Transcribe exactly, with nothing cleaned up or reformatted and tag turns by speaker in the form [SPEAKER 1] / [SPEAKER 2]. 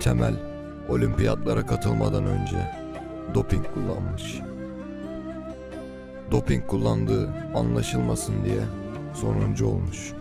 [SPEAKER 1] Temel olimpiyatlara katılmadan önce doping kullanmış. Doping kullandığı anlaşılmasın diye sonuncu olmuş.